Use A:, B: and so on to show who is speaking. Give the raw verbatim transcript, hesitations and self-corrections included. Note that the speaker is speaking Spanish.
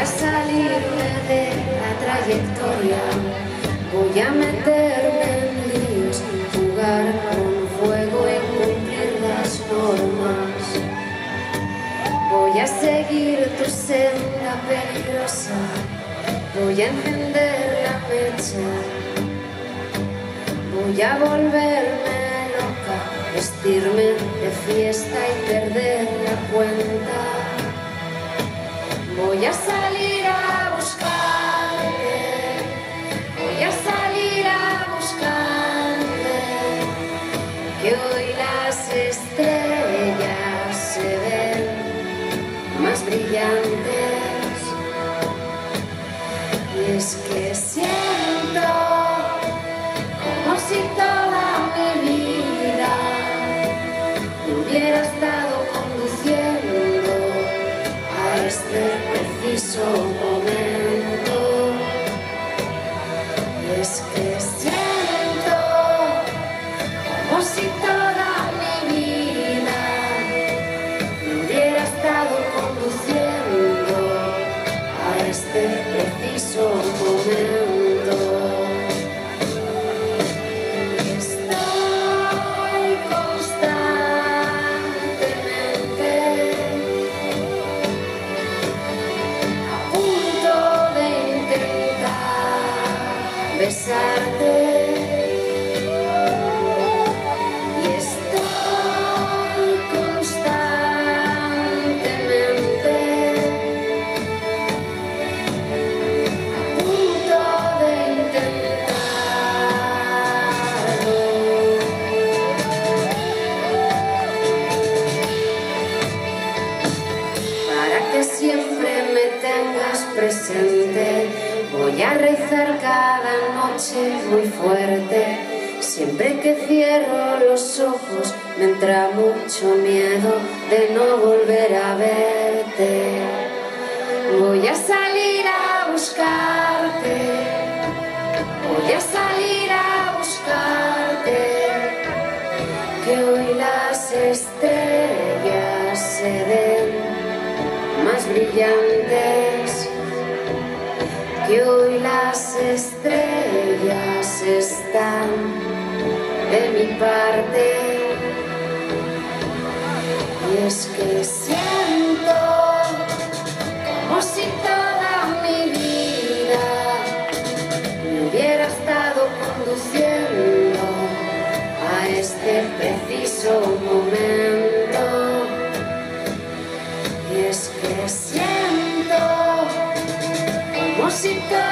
A: a salirme de la trayectoria, voy a meterme en líos, jugar con fuego y cumplir las normas. Voy a seguir tu senda peligrosa, voy a encender la mecha, voy a volverme loca, vestirme de fiesta y perder la cuenta. Voy a salir a buscarte, voy a salir a buscarte, que hoy las estrellas se ven más brillantes. Y es que siento como si toda mi vida me hubiera estado conduciendo a este preciso momento. Y es que siento como si toda mi vida me hubiera estado conduciendo a este preciso momento. Estoy constantemente a punto de intentar besarte. Siempre me tengas presente, voy a rezar cada noche muy fuerte. Siempre que cierro los ojos me entra mucho miedo de no volver a verte. Voy a salir a buscarte, voy a salir a buscarte, que hoy las estrellas se den más brillantes, que hoy las estrellas están de mi parte. Y es que siento como si toda mi vida me hubiera estado conduciendo a este preciso momento. Y es que siento como si